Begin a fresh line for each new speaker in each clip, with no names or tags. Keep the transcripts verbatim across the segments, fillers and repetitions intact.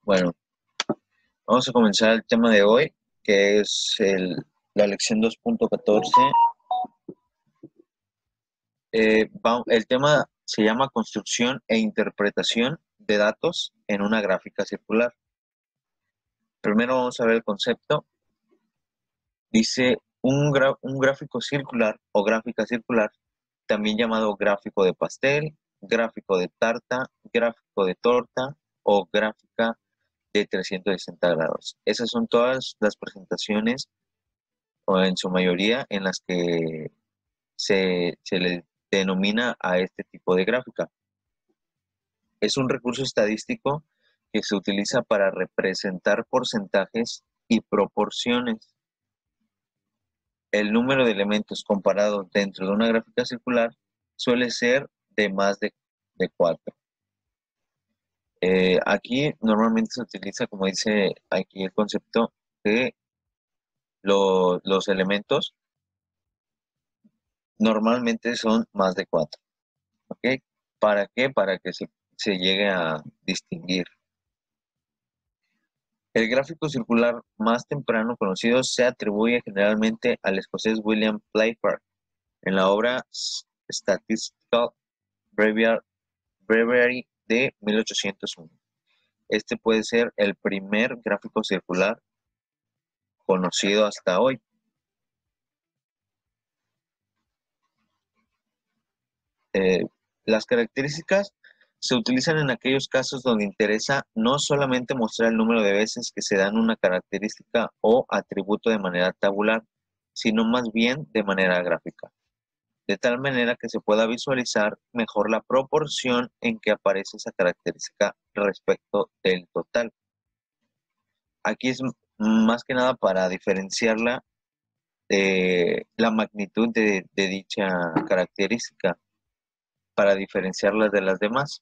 Bueno, vamos a comenzar el tema de hoy, que es el, la lección dos punto catorce. Eh, va- el tema se llama construcción e interpretación de datos en una gráfica circular. Primero vamos a ver el concepto. Dice un, gra- un gráfico circular o gráfica circular, también llamado gráfico de pastel, gráfico de tarta, gráfico de torta o gráfica de trescientos sesenta grados. Esas son todas las presentaciones, o en su mayoría, en las que se, se le denomina a este tipo de gráfica. Es un recurso estadístico que se utiliza para representar porcentajes y proporciones. El número de elementos comparados dentro de una gráfica circular suele ser de más de, de cuatro. Eh, aquí normalmente se utiliza, como dice aquí el concepto, de lo- los elementos normalmente son más de cuatro. ¿Ok? ¿Para qué? Para que se, se llegue a distinguir. El gráfico circular más temprano conocido se atribuye generalmente al escocés William Playfair en la obra Statistical Breviar- Breviary de mil ochocientos uno. Este puede ser el primer gráfico circular conocido hasta hoy. Eh, las características se utilizan en aquellos casos donde interesa no solamente mostrar el número de veces que se dan una característica o atributo de manera tabular, sino más bien de manera gráfica, de tal manera que se pueda visualizar mejor la proporción en que aparece esa característica respecto del total. Aquí es más que nada para diferenciarla de la magnitud de, de dicha característica, para diferenciarlas de las demás.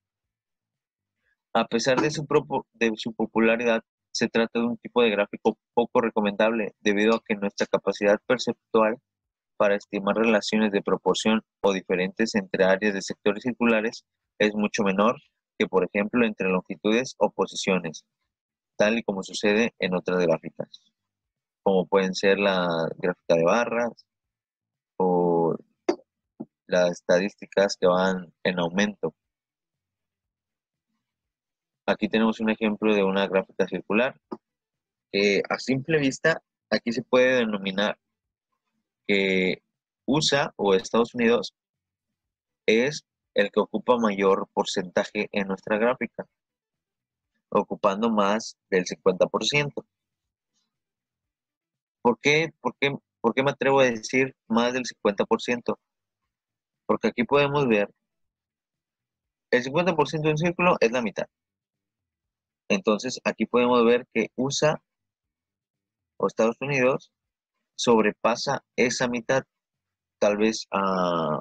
A pesar de su, propo- de su popularidad, se trata de un tipo de gráfico poco recomendable debido a que nuestra capacidad perceptual para estimar relaciones de proporción o diferentes entre áreas de sectores circulares es mucho menor que, por ejemplo, entre longitudes o posiciones, tal y como sucede en otras gráficas, como pueden ser la gráfica de barras o las estadísticas que van en aumento. Aquí tenemos un ejemplo de una gráfica circular que a simple vista aquí se puede denominar que U S A o Estados Unidos es el que ocupa mayor porcentaje en nuestra gráfica, ocupando más del cincuenta por ciento. ¿Por qué? ¿Por qué? ¿Por qué me atrevo a decir más del cincuenta por ciento? Porque aquí podemos ver, el cincuenta por ciento de un círculo es la mitad. Entonces aquí podemos ver que U S A o Estados Unidos sobrepasa esa mitad, tal vez a,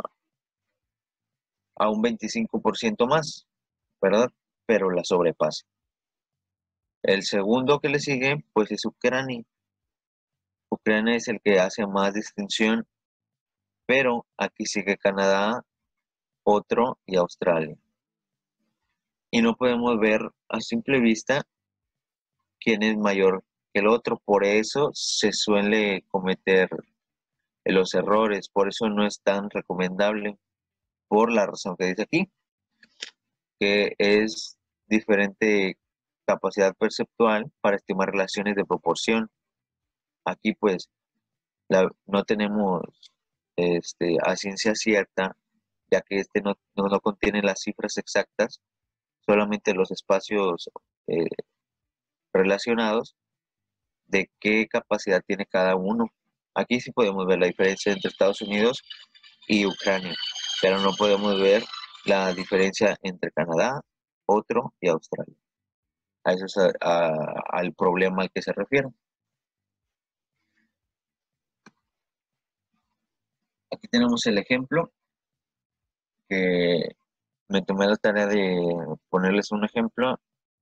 a un veinticinco por ciento más, ¿verdad? Pero la sobrepasa. El segundo que le sigue, pues es Ucrania. Ucrania es el que hace más distinción, pero aquí sigue Canadá, otro y Australia. Y no podemos ver a simple vista quién es mayor que el otro. Por eso se suele cometer los errores, por eso no es tan recomendable, por la razón que dice aquí, que es diferente capacidad perceptual para estimar relaciones de proporción. Aquí pues la, no tenemos este, a ciencia cierta, ya que este no, no, no contiene las cifras exactas, solamente los espacios eh, relacionados de qué capacidad tiene cada uno. Aquí sí podemos ver la diferencia entre Estados Unidos y Ucrania, pero no podemos ver la diferencia entre Canadá, otro y Australia. A eso es a, a, al problema al que se refiere. Aquí tenemos el ejemplo que me tomé la tarea de ponerles un ejemplo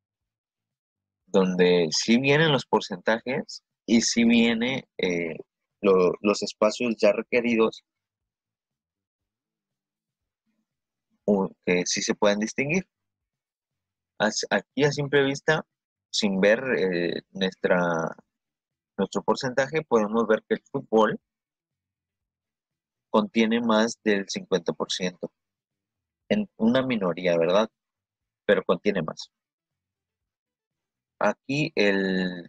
donde sí vienen los porcentajes y sí viene eh, lo, los espacios ya requeridos o que sí se pueden distinguir. As, aquí a simple vista sin ver eh, nuestra, nuestro porcentaje, podemos ver que el fútbol contiene más del cincuenta por ciento. En una minoría, ¿verdad? Pero contiene más. Aquí el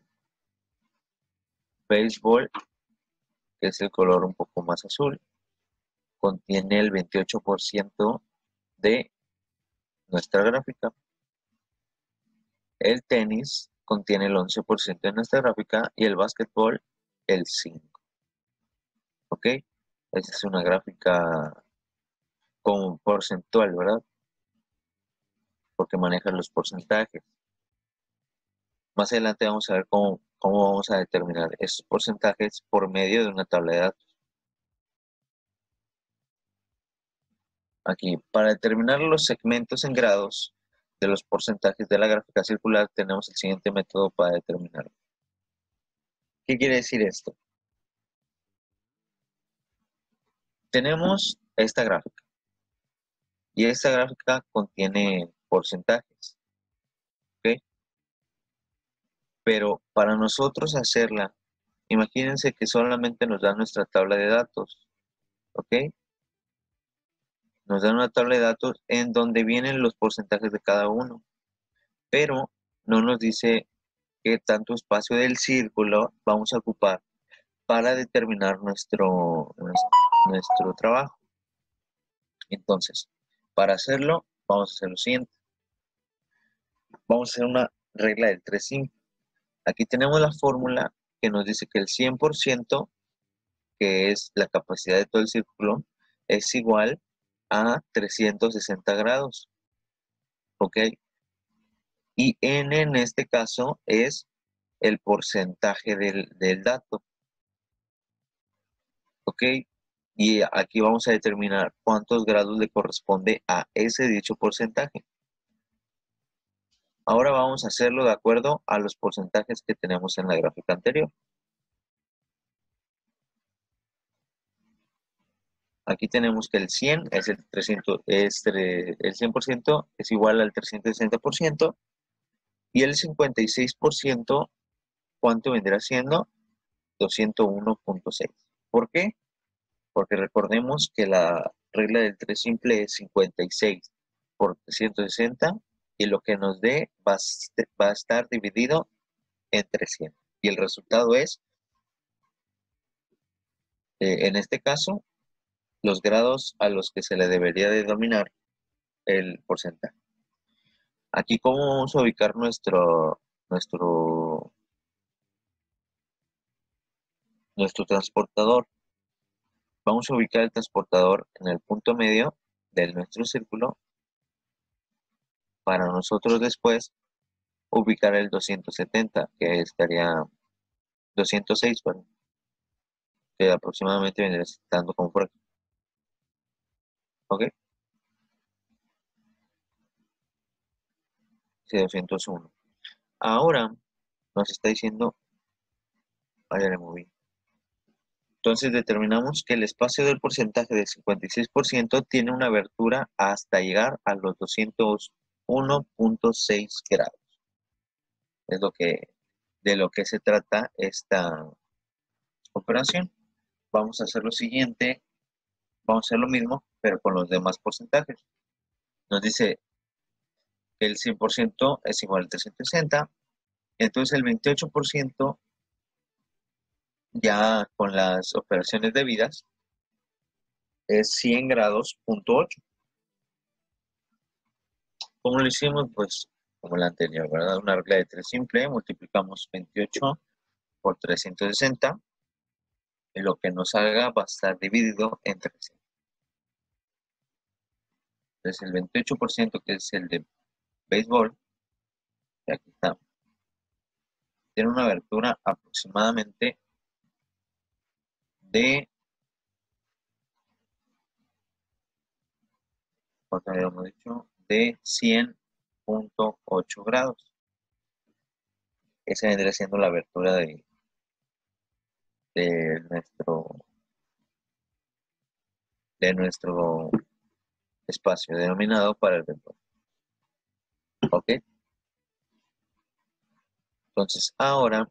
béisbol, que es el color un poco más azul, contiene el veintiocho por ciento de nuestra gráfica. El tenis contiene el once por ciento de nuestra gráfica y el básquetbol el cinco por ciento. ¿Ok? Esa es una gráfica con porcentual, ¿verdad? Porque maneja los porcentajes. Más adelante vamos a ver cómo, cómo vamos a determinar esos porcentajes por medio de una tabla de datos. Aquí, para determinar los segmentos en grados de los porcentajes de la gráfica circular, tenemos el siguiente método para determinarlo. ¿Qué quiere decir esto? Tenemos esta gráfica y esta gráfica contiene porcentajes, ¿ok? Pero para nosotros hacerla, imagínense que solamente nos da nuestra tabla de datos, ¿ok? Nos dan una tabla de datos en donde vienen los porcentajes de cada uno, pero no nos dice qué tanto espacio del círculo vamos a ocupar para determinar nuestro, nuestro trabajo. Entonces, para hacerlo, vamos a hacer lo siguiente. Vamos a hacer una regla del tres simple. Aquí tenemos la fórmula que nos dice que el cien por ciento, que es la capacidad de todo el círculo, es igual a trescientos sesenta grados. ¿Ok? Y n en este caso es el porcentaje del, del dato. ¿Ok? Y aquí vamos a determinar cuántos grados le corresponde a ese dicho porcentaje. Ahora vamos a hacerlo de acuerdo a los porcentajes que tenemos en la gráfica anterior. Aquí tenemos que el cien es el trescientos, es el cien por ciento es igual al trescientos sesenta por ciento y el cincuenta y seis por ciento, ¿cuánto vendrá siendo? doscientos uno punto seis. ¿Por qué? Porque recordemos que la regla del tres simple es cincuenta y seis por trescientos sesenta y lo que nos dé va, va a estar dividido entre cien. Y el resultado es, eh, en este caso, los grados a los que se le debería denominar el porcentaje. Aquí, ¿cómo vamos a ubicar nuestro, nuestro, nuestro transportador? Vamos a ubicar el transportador en el punto medio de nuestro círculo para nosotros después ubicar el doscientos setenta, que estaría doscientos seis, bueno, que aproximadamente vendría estando como por aquí. ¿Ok? Sí, doscientos uno. Ahora nos está diciendo, vaya, le moví. Entonces determinamos que el espacio del porcentaje del cincuenta y seis por ciento tiene una abertura hasta llegar a los doscientos uno punto seis grados. Es lo que, de lo que se trata esta operación. Vamos a hacer lo siguiente, vamos a hacer lo mismo, pero con los demás porcentajes. Nos dice que el cien por ciento es igual a trescientos sesenta, entonces el veintiocho por ciento ya con las operaciones debidas es cien grados punto ocho. ¿Cómo lo hicimos? Pues como la anterior, ¿verdad? Una regla de tres simple, multiplicamos veintiocho por trescientos sesenta y lo que nos salga va a estar dividido entre cien. Entonces el veintiocho por ciento, que es el de béisbol, que aquí está, tiene una abertura aproximadamente de, ¿cuánto habíamos dicho? De cien punto ocho grados. Esa vendría siendo la abertura de, de nuestro de nuestro espacio denominado para el béisbol. ¿Ok? Entonces, ahora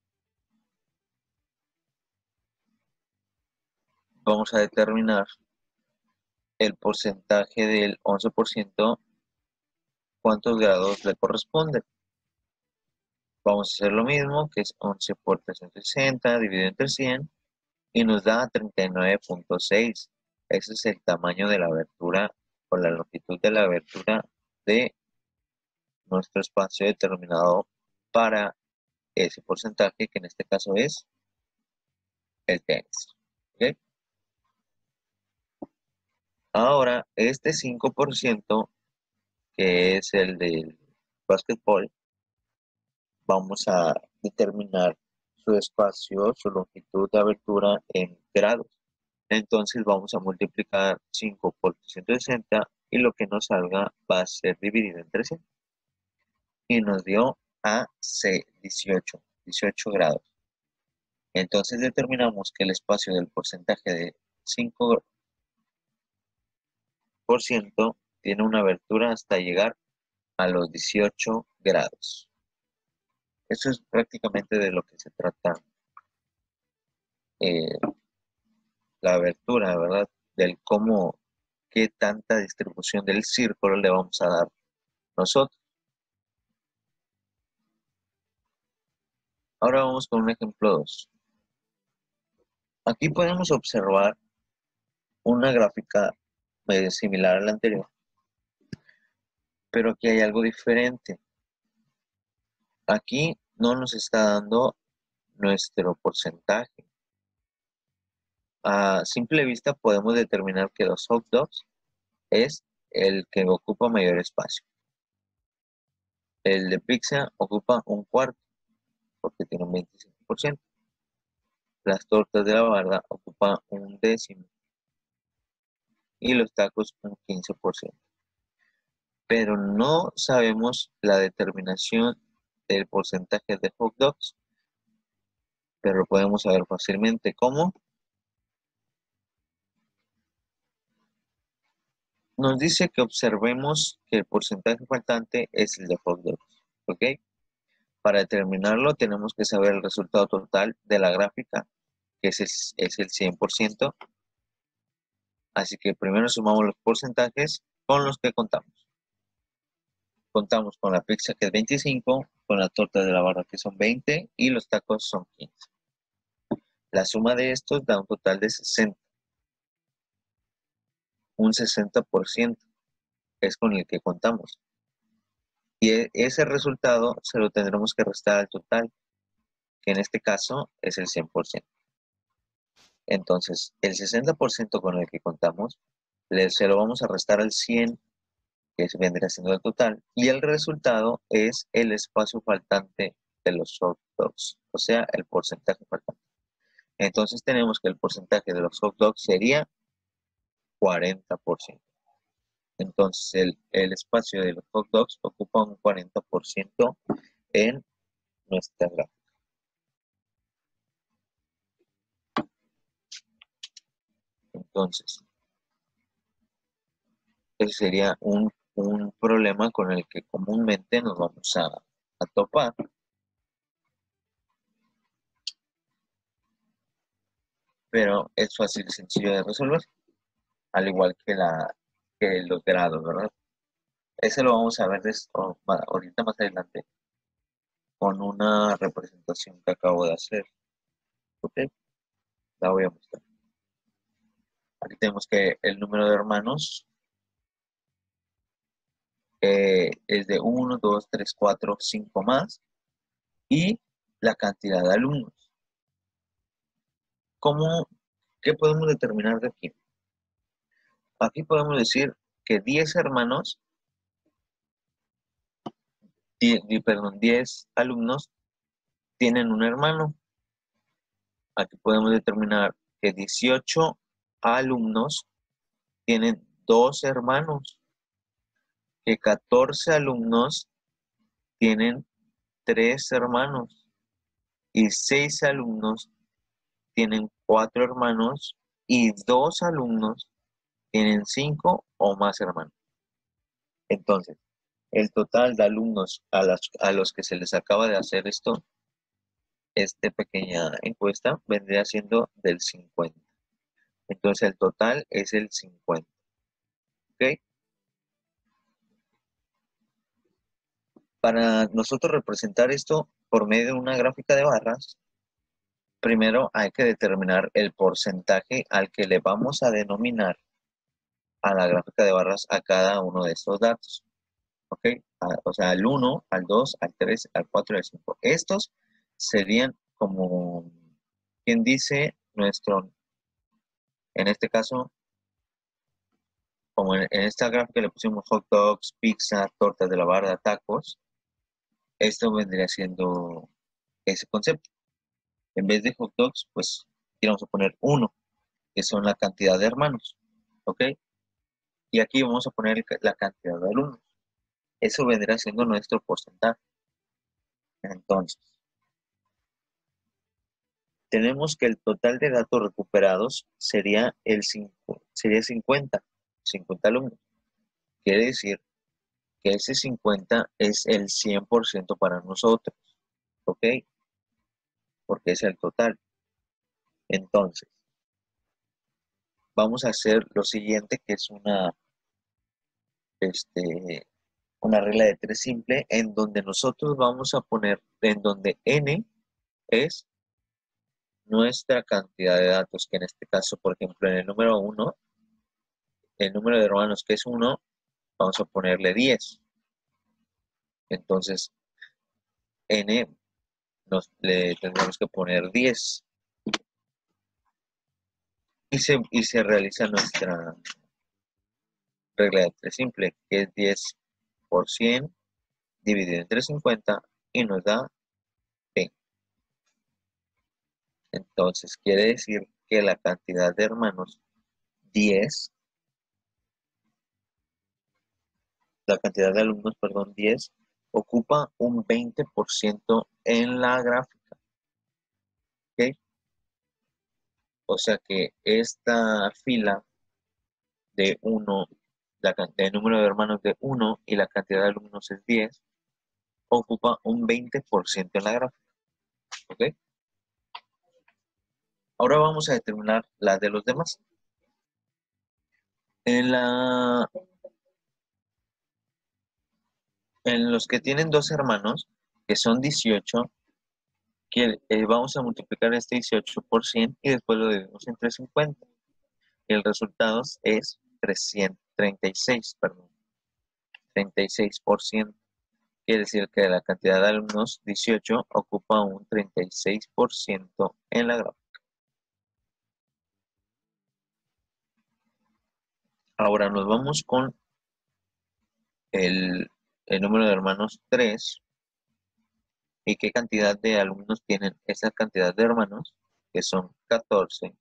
vamos a determinar el porcentaje del once por ciento, cuántos grados le corresponden. Vamos a hacer lo mismo, que es once por trescientos sesenta dividido entre cien, y nos da treinta y nueve punto seis. Ese es el tamaño de la abertura o la longitud de la abertura de nuestro espacio determinado para ese porcentaje, que en este caso es el tenis. ¿Okay? Ahora, este cinco por ciento, que es el del básquetbol, vamos a determinar su espacio, su longitud de abertura en grados. Entonces vamos a multiplicar cinco por trescientos sesenta y lo que nos salga va a ser dividido entre cien. Y nos dio a dieciocho, dieciocho grados. Entonces determinamos que el espacio del porcentaje de cinco por ciento tiene una abertura hasta llegar a los dieciocho grados. Eso es prácticamente de lo que se trata eh, la abertura, ¿verdad? Del cómo, qué tanta distribución del círculo le vamos a dar nosotros. Ahora vamos con un ejemplo dos. Aquí podemos observar una gráfica medio similar a la anterior, pero aquí hay algo diferente. Aquí no nos está dando nuestro porcentaje. A simple vista podemos determinar que los hot dogs es el que ocupa mayor espacio. El de pizza ocupa un cuarto, porque tiene un veinticinco por ciento. Las tortas de la barda ocupan un décimo. Y los tacos un quince por ciento. Pero no sabemos la determinación del porcentaje de hot dogs. Pero lo podemos saber fácilmente. ¿Cómo? Nos dice que observemos que el porcentaje faltante es el de hot dogs. ¿Ok? Para determinarlo tenemos que saber el resultado total de la gráfica, que es el, es el cien por ciento. Así que primero sumamos los porcentajes con los que contamos. Contamos con la pizza, que es veinticinco, con la torta de la barra, que son veinte, y los tacos son quince. La suma de estos da un total de sesenta. Un sesenta por ciento es con el que contamos. Y ese resultado se lo tendremos que restar al total, que en este caso es el cien por ciento. Entonces, el sesenta por ciento con el que contamos, se lo vamos a restar al cien, que vendría siendo el total, y el resultado es el espacio faltante de los hot dogs, o sea, el porcentaje faltante. Entonces tenemos que el porcentaje de los hot dogs sería cuarenta por ciento. Entonces el, el espacio de los hot dogs ocupa un cuarenta por ciento en nuestra gráfica. Entonces, ese sería un, un problema con el que comúnmente nos vamos a, a topar. Pero es fácil y sencillo de resolver, al igual que, la, que los grados, ¿verdad? Ese lo vamos a ver de esto, ahorita más adelante con una representación que acabo de hacer. ¿Ok? La voy a mostrar. Aquí tenemos que el número de hermanos eh, es de uno, dos, tres, cuatro, cinco más, y la cantidad de alumnos. ¿Cómo, ¿Qué podemos determinar de aquí? Aquí podemos decir que diez hermanos, diez, perdón, diez alumnos tienen un hermano. Aquí podemos determinar que dieciocho alumnos tienen dos hermanos, que catorce alumnos tienen tres hermanos y seis alumnos tienen cuatro hermanos y dos alumnos tienen cinco o más hermanos. Entonces, el total de alumnos a, las, a los que se les acaba de hacer esto, esta pequeña encuesta, vendría siendo del cincuenta. Entonces el total es el cincuenta. ¿Ok? Para nosotros representar esto por medio de una gráfica de barras, primero hay que determinar el porcentaje al que le vamos a denominar a la gráfica de barras a cada uno de estos datos. ¿Ok? O sea, al uno, al dos, al tres, al cuatro y al cinco. Estos serían como quien dice nuestro, en este caso, como en, en esta gráfica le pusimos hot dogs, pizza, tortas de la barra, tacos. Esto vendría siendo ese concepto. En vez de hot dogs, pues aquí vamos a poner uno, que son la cantidad de hermanos. ¿Ok? Y aquí vamos a poner la cantidad de alumnos. Eso vendrá siendo nuestro porcentaje. Entonces, tenemos que el total de datos recuperados sería, el cinco, sería cincuenta, cincuenta alumnos. Quiere decir que ese cincuenta es el cien por ciento para nosotros. ¿Ok? Porque es el total. Entonces, vamos a hacer lo siguiente, que es una, este, una regla de tres simple, en donde nosotros vamos a poner, en donde n es nuestra cantidad de datos, que en este caso, por ejemplo, en el número uno, el número de hermanos que es uno, vamos a ponerle diez. Entonces, n nos le tendremos que poner diez. Y se, y se realiza nuestra regla de tres simple, que es diez por cien dividido entre cincuenta y nos da veinte. Entonces, quiere decir que la cantidad de hermanos diez, la cantidad de alumnos, perdón, diez, ocupa un veinte por ciento en la gráfica. ¿Ok? O sea que esta fila de uno, la cantidad de número de hermanos de uno y la cantidad de alumnos es diez, ocupa un veinte por ciento en la gráfica. ¿Ok? Ahora vamos a determinar las de los demás. En, la, en los que tienen dos hermanos, que son dieciocho, que, eh, vamos a multiplicar este dieciocho por cien y después lo dividimos entre cincuenta. Y el resultado es trescientos treinta y seis, perdón, treinta y seis por ciento. Quiere decir que la cantidad de alumnos, dieciocho, ocupa un treinta y seis por ciento en la gráfica. Ahora nos vamos con el, el número de hermanos tres y qué cantidad de alumnos tienen esa cantidad de hermanos, que son catorce.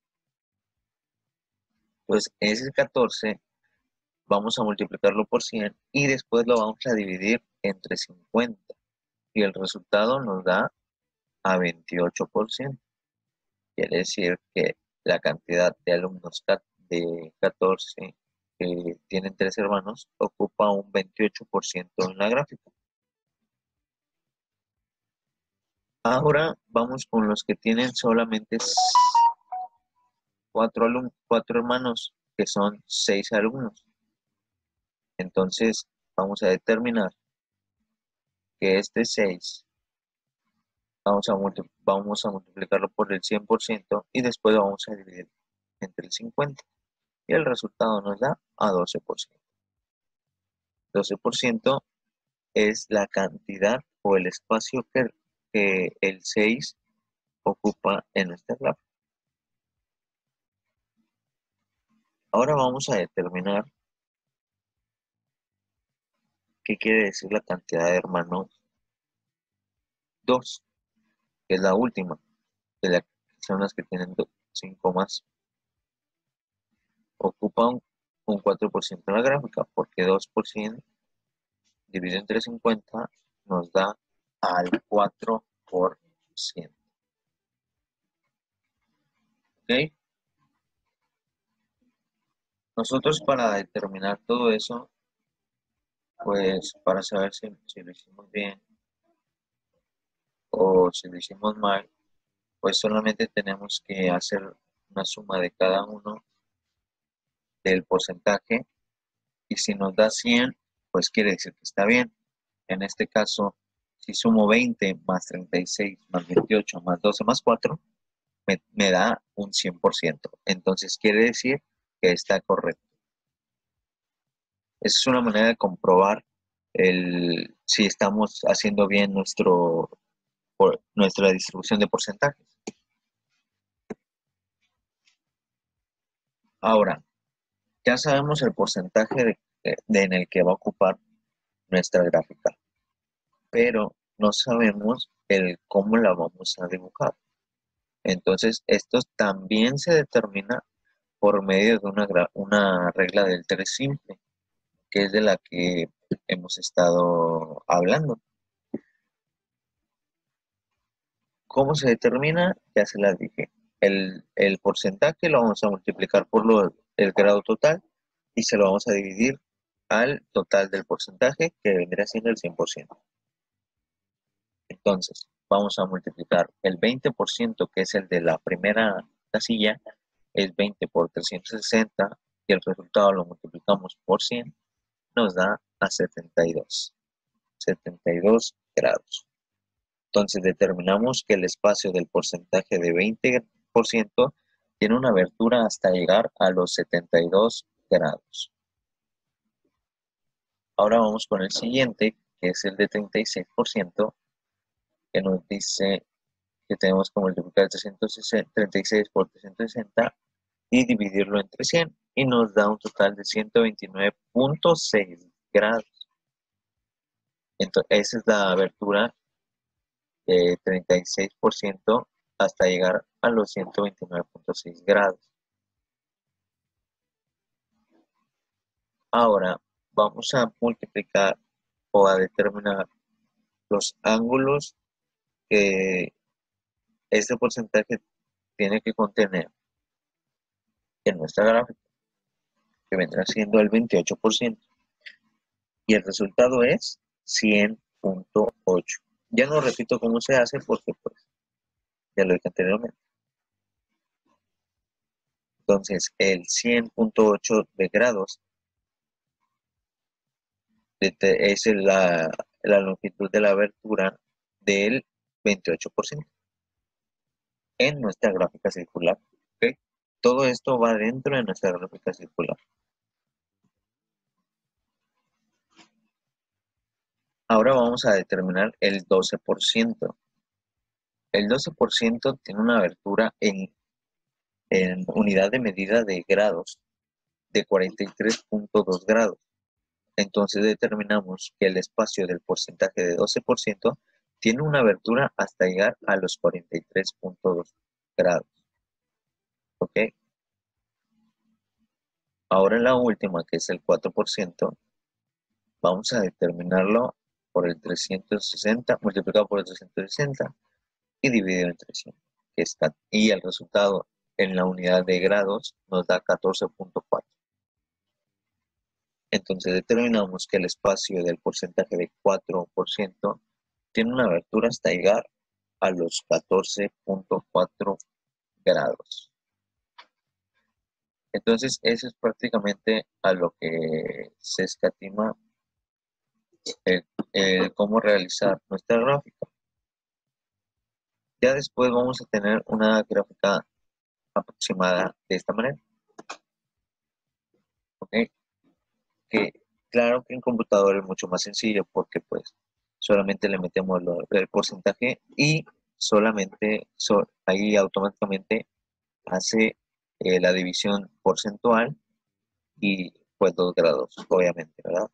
Pues ese catorce vamos a multiplicarlo por cien y después lo vamos a dividir entre cincuenta. Y el resultado nos da a veintiocho por ciento. Quiere decir que la cantidad de alumnos de catorce que tienen tres hermanos ocupa un veintiocho por ciento en la gráfica. Ahora vamos con los que tienen solamente cuatro, alumnos, cuatro hermanos, que son seis alumnos. Entonces vamos a determinar que este seis vamos a, vamos a multiplicarlo por el cien por ciento y después lo vamos a dividir entre el cincuenta. Y el resultado nos da a doce por ciento. doce por ciento es la cantidad o el espacio que, que el seis ocupa en nuestra gráfica. Ahora vamos a determinar qué quiere decir la cantidad de hermanos dos, que es la última, que la, son las que tienen cinco más. Ocupa un, un cuatro por ciento en la gráfica, porque dos por ciento dividido entre cincuenta nos da al cuatro por ciento. ¿Ok? Nosotros para determinar todo eso Pues para saber si, si lo hicimos bien o si lo hicimos mal, pues solamente tenemos que hacer una suma de cada uno del porcentaje y si nos da cien, pues quiere decir que está bien. En este caso, si sumo veinte más treinta y seis más veintiocho más doce más cuatro, me, me da un cien por ciento. Entonces quiere decir que está correcto. Esa es una manera de comprobar el, si estamos haciendo bien nuestro, por, nuestra distribución de porcentajes. Ahora, ya sabemos el porcentaje de, de, en el que va a ocupar nuestra gráfica, pero no sabemos el cómo la vamos a dibujar. Entonces, esto también se determina por medio de una, una regla del tres simple, que es de la que hemos estado hablando. ¿Cómo se determina? Ya se las dije. El, el porcentaje lo vamos a multiplicar por lo, el grado total y se lo vamos a dividir al total del porcentaje, que vendría siendo el cien por ciento. Entonces, vamos a multiplicar el veinte por ciento, que es el de la primera casilla, es veinte por trescientos sesenta, y el resultado lo multiplicamos por cien, nos da a setenta y dos. setenta y dos grados. Entonces determinamos que el espacio del porcentaje de veinte por ciento tiene una abertura hasta llegar a los setenta y dos grados. Ahora vamos con el siguiente, que es el de treinta y seis por ciento, que nos dice que tenemos que multiplicar treinta y seis por trescientos sesenta y dividirlo entre cien, y nos da un total de ciento veintinueve punto seis grados. Entonces, esa es la abertura de treinta y seis por ciento hasta llegar a los ciento veintinueve punto seis grados. Ahora vamos a multiplicar o a determinar los ángulos que este porcentaje tiene que contener en nuestra gráfica, que vendrá siendo el veintiocho por ciento. Y el resultado es cien punto ocho. Ya no repito cómo se hace porque pues ya lo dije anteriormente. Entonces el cien punto ocho de grados es la, la longitud de la abertura del veintiocho por ciento en nuestra gráfica circular. ¿Okay? Todo esto va dentro de nuestra gráfica circular. Ahora vamos a determinar el doce por ciento. El doce por ciento tiene una abertura en, en unidad de medida de grados de cuarenta y tres punto dos grados. Entonces determinamos que el espacio del porcentaje de doce por ciento tiene una abertura hasta llegar a los cuarenta y tres punto dos grados. ¿Ok? Ahora la última, que es el cuatro por ciento, vamos a determinarlo por el trescientos sesenta, multiplicado por el trescientos sesenta y dividido entre cien. Que está, y el resultado en la unidad de grados nos da catorce punto cuatro. Entonces determinamos que el espacio del porcentaje de cuatro por ciento tiene una abertura hasta llegar a los catorce punto cuatro grados. Entonces eso es prácticamente a lo que se escatima el, el cómo realizar nuestra gráfica. Ya después vamos a tener una gráfica aproximada de esta manera. ¿Ok? Que claro que en computador es mucho más sencillo porque pues solamente le metemos lo, el porcentaje y solamente so, ahí automáticamente hace eh, la división porcentual y pues dos grados, obviamente, ¿verdad?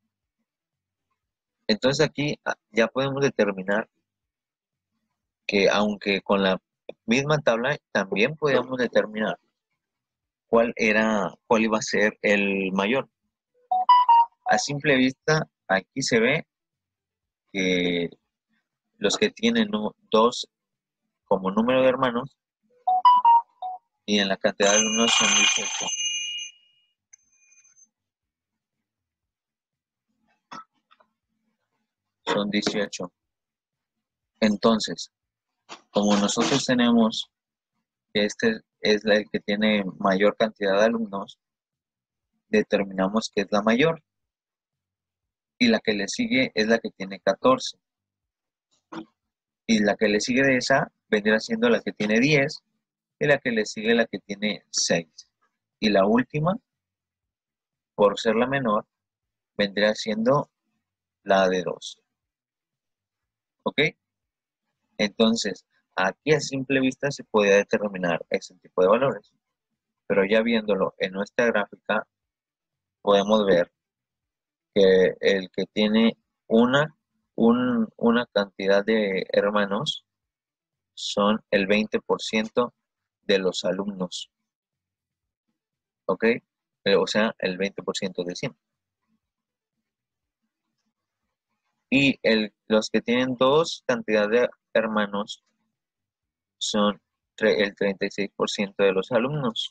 Entonces aquí ya podemos determinar que aunque con la misma tabla también podemos determinar cuál era, cuál iba a ser el mayor. A simple vista, aquí se ve que los que tienen dos como número de hermanos y en la cantidad de alumnos son dieciocho. son dieciocho. Entonces, como nosotros tenemos que este es el que tiene mayor cantidad de alumnos, determinamos que es la mayor. Y la que le sigue es la que tiene catorce. Y la que le sigue de esa vendrá siendo la que tiene diez. Y la que le sigue la que tiene seis. Y la última, por ser la menor, vendría siendo la de dos. ¿Ok? Entonces, aquí a simple vista se podría determinar ese tipo de valores. Pero ya viéndolo en nuestra gráfica, podemos ver que el que tiene una, un, una cantidad de hermanos son el veinte por ciento de los alumnos. ¿Ok? Eh, o sea, el veinte por ciento de cien. Y el, los que tienen dos cantidades de hermanos son el treinta y seis por ciento de los alumnos.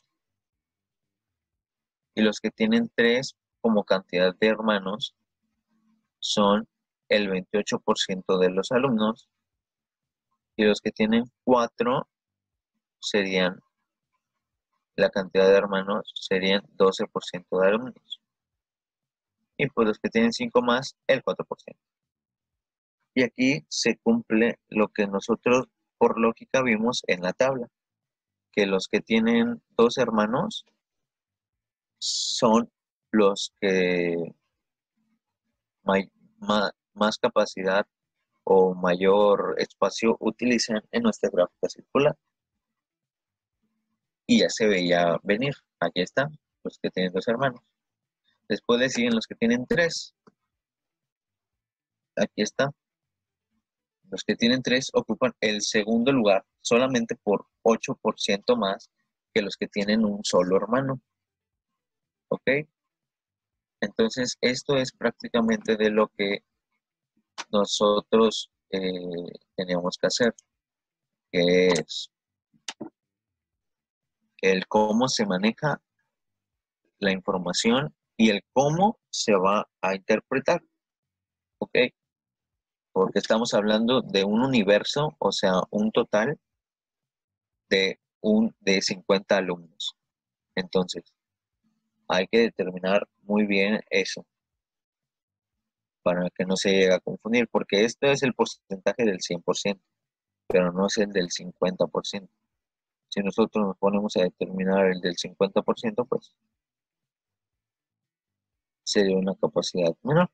Y los que tienen tres como cantidad de hermanos son el veintiocho por ciento de los alumnos. Y los que tienen cuatro serían, la cantidad de hermanos serían doce por ciento de alumnos. Y pues los que tienen cinco más, el cuatro por ciento. Y aquí se cumple lo que nosotros por lógica vimos en la tabla, que los que tienen dos hermanos son los que may, ma, más capacidad o mayor espacio utilizan en nuestra gráfica circular. Y ya se veía venir. Aquí están los que tienen dos hermanos. Después le siguen los que tienen tres. Aquí está. Los que tienen tres ocupan el segundo lugar solamente por ocho por ciento más que los que tienen un solo hermano. ¿Ok? Entonces, esto es prácticamente de lo que nosotros eh, teníamos que hacer, que es el cómo se maneja la información y el cómo se va a interpretar. ¿Ok? Porque estamos hablando de un universo, o sea, un total de, un, de cincuenta alumnos. Entonces, hay que determinar muy bien eso para que no se llegue a confundir, porque esto es el porcentaje del cien por ciento, pero no es el del cincuenta por ciento. Si nosotros nos ponemos a determinar el del cincuenta por ciento, pues sería una capacidad menor.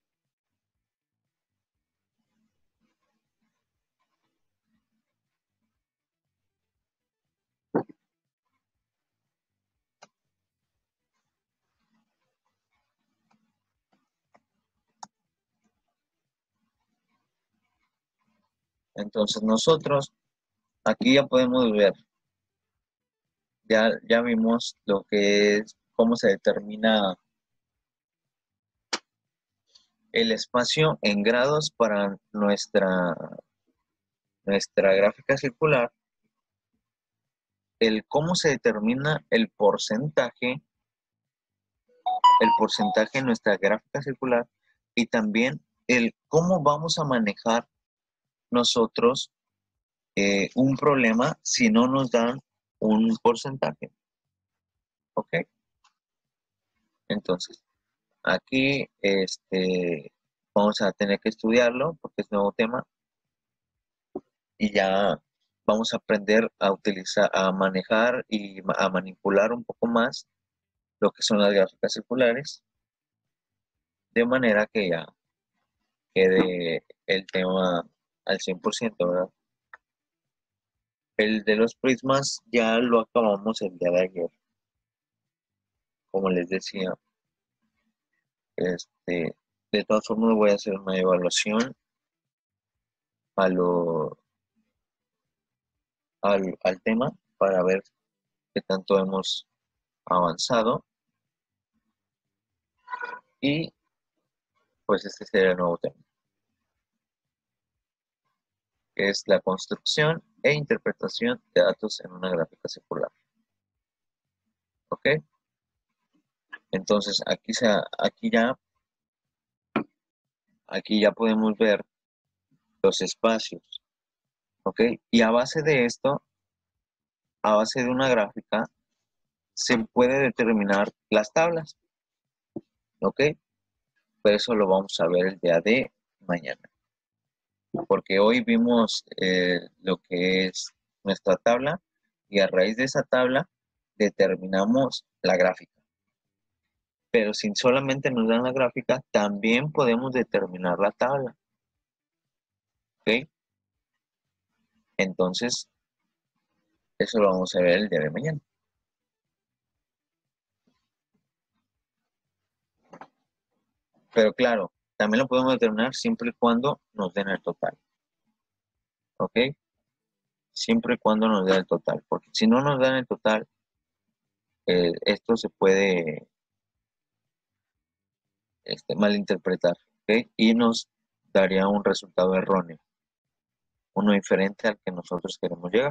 Entonces nosotros aquí ya podemos ver, ya, ya vimos lo que es, cómo se determina el espacio en grados para nuestra, nuestra gráfica circular, el cómo se determina el porcentaje, el porcentaje en nuestra gráfica circular y también el cómo vamos a manejar nosotros eh, un problema si no nos dan un porcentaje. ¿Ok? Entonces, aquí este, vamos a tener que estudiarlo porque es nuevo tema y ya vamos a aprender a utilizar, a manejar y a manipular un poco más lo que son las gráficas circulares, de manera que ya quede el tema al cien por ciento, ¿verdad? El de los prismas ya lo acabamos el día de ayer. Como les decía, este, de todas formas voy a hacer una evaluación a lo, al, al tema para ver qué tanto hemos avanzado y pues este sería el nuevo tema, que es la construcción e interpretación de datos en una gráfica circular. ¿Ok? Entonces aquí, se, aquí ya aquí ya podemos ver los espacios, ¿ok? Y a base de esto, a base de una gráfica, se puede determinar las tablas, ¿ok? Por eso lo vamos a ver el día de mañana. Porque hoy vimos eh, lo que es nuestra tabla y a raíz de esa tabla determinamos la gráfica. Pero si solamente nos dan la gráfica, también podemos determinar la tabla. ¿Ok? Entonces, eso lo vamos a ver el día de mañana. Pero claro, también lo podemos determinar siempre y cuando nos den el total. ¿Ok? Siempre y cuando nos den el total. Porque si no nos dan el total, eh, esto se puede este, malinterpretar. ¿Ok? Y nos daría un resultado erróneo. Uno diferente al que nosotros queremos llegar.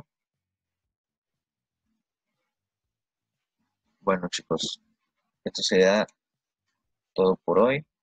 Bueno, chicos, esto sería todo por hoy.